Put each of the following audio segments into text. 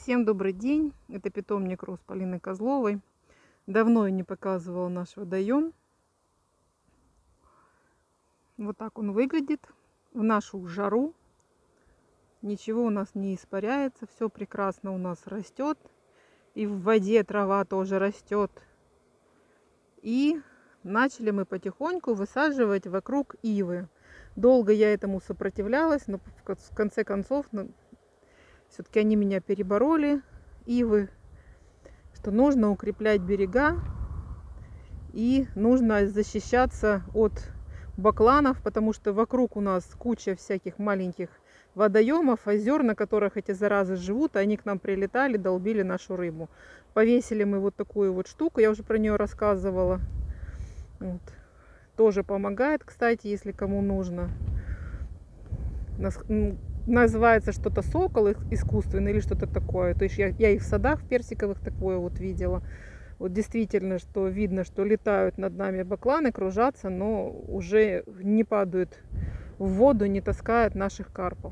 Всем добрый день! Это питомник роз Полины Козловой. Давно я не показывала наш водоем. Вот так он выглядит в нашу жару. Ничего у нас не испаряется, все прекрасно у нас растет. И в воде трава тоже растет. И начали мы потихоньку высаживать вокруг ивы. Долго я этому сопротивлялась, но в конце концов все-таки они меня перебороли, ивы, что нужно укреплять берега и нужно защищаться от бакланов, потому что вокруг у нас куча всяких маленьких водоемов, озер, на которых эти заразы живут, и они к нам прилетали, долбили нашу рыбу. Повесили мы вот такую вот штуку, я уже про нее рассказывала. Вот. Тоже помогает, кстати, если кому нужно. Называется что-то сокол искусственный или что-то такое. То есть я и в садах персиковых такое вот видела. Вот действительно, что видно, что летают над нами бакланы, кружатся, но уже не падают в воду, не таскают наших карпов.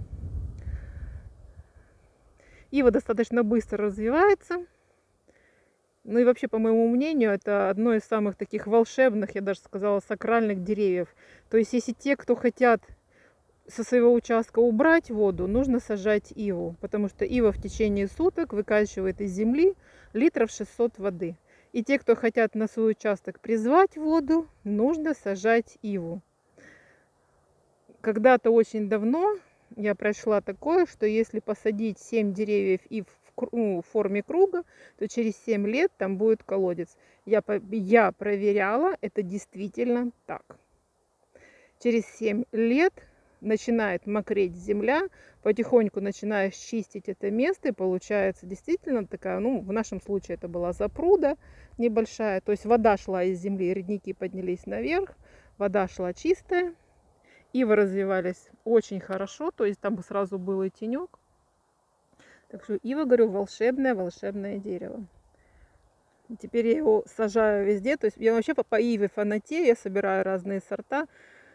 Ива достаточно быстро развивается. Ну и вообще, по моему мнению, это одно из самых таких волшебных, я даже сказала, сакральных деревьев. То есть если те, кто хотят со своего участка убрать воду, нужно сажать иву, потому что ива в течение суток выкачивает из земли литров 600 воды. И те, кто хотят на свой участок призвать воду, нужно сажать иву. Когда-то очень давно я прошла такое, что если посадить 7 деревьев ив в форме круга, то через 7 лет там будет колодец. Я проверяла, это действительно так. Через 7 лет начинает мокреть земля, потихоньку начинаешь чистить это место, и получается действительно такая, ну, в нашем случае это была запруда небольшая, то есть вода шла из земли, родники поднялись наверх, вода шла чистая, ивы развивались очень хорошо, то есть там сразу был и тенек. Так что ива, говорю, волшебное дерево. Теперь я его сажаю везде, то есть я вообще по иве фанатею, я собираю разные сорта,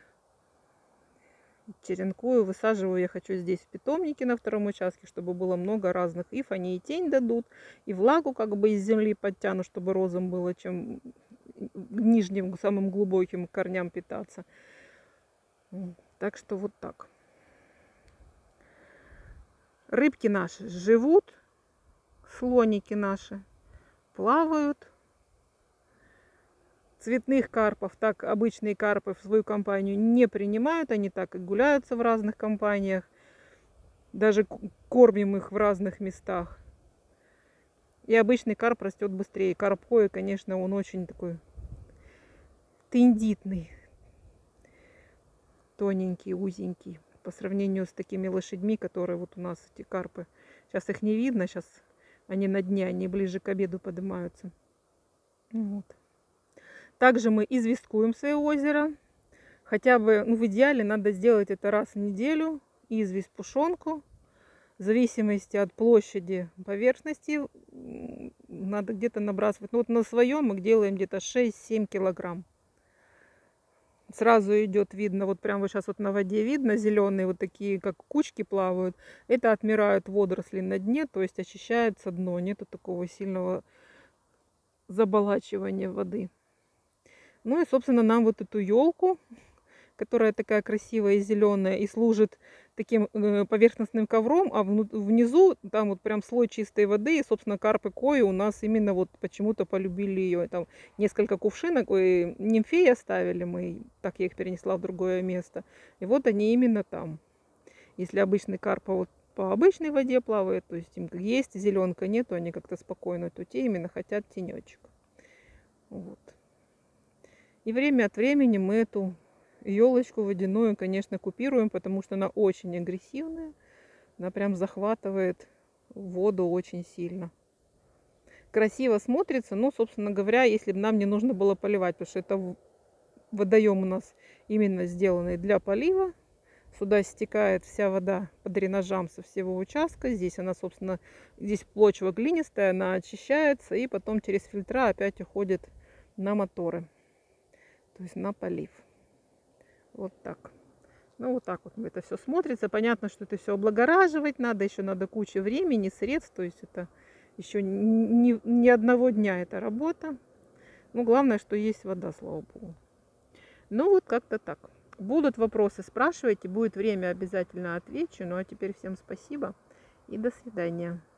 черенкую, высаживаю я хочу здесь в питомнике на втором участке, чтобы было много разных ив. Они и тень дадут, и влагу как бы из земли подтянут, чтобы розам было чем нижним, самым глубоким корням питаться. Так что вот так. Рыбки наши живут, слоники наши плавают. Цветных карпов, так обычные карпы в свою компанию не принимают, они так и гуляются в разных компаниях, даже кормим их в разных местах. И обычный карп растет быстрее. Карп кoi, конечно, он очень такой тендитный, тоненький, узенький, по сравнению с такими лошадьми, которые вот у нас эти карпы. Сейчас их не видно, сейчас они на дне, они ближе к обеду поднимаются. Вот. Также мы известкуем свое озеро. Хотя бы, ну, в идеале надо сделать это раз в неделю. Известь, пушонку. В зависимости от площади поверхности надо где-то набрасывать. Ну, вот на своем мы делаем где-то 6-7 килограмм. Сразу идет видно, вот прямо вот сейчас вот на воде видно, зеленые вот такие, как кучки плавают. Это отмирают водоросли на дне, то есть очищается дно. Нету такого сильного заболачивания воды. Ну и, собственно, нам вот эту елку, которая такая красивая и зеленая, и служит таким поверхностным ковром, а внизу там вот прям слой чистой воды, и, собственно, карпы koi у нас именно вот почему-то полюбили ее. Там несколько кувшинок, нимфеи оставили мы, так я их перенесла в другое место, и вот они именно там. Если обычный карп вот по обычной воде плавает, то есть им есть зеленка, нету, они как-то спокойно, то те именно хотят тенечек. Вот. И время от времени мы эту елочку водяную, конечно, купируем, потому что она очень агрессивная. Она прям захватывает воду очень сильно. Красиво смотрится, но, собственно говоря, если бы нам не нужно было поливать, потому что это водоем у нас именно сделанный для полива. Сюда стекает вся вода по дренажам со всего участка. Здесь она, собственно, здесь почва глинистая, она очищается и потом через фильтра опять уходит на моторы. То есть на полив. Вот так. Ну, вот так вот это все смотрится. Понятно, что это все облагораживать надо, еще надо куча времени, средств. То есть это еще ни одного дня эта работа. Ну, главное, что есть вода, слава богу. Ну, вот как-то так. Будут вопросы, спрашивайте. Будет время, обязательно отвечу. Ну, а теперь всем спасибо и до свидания.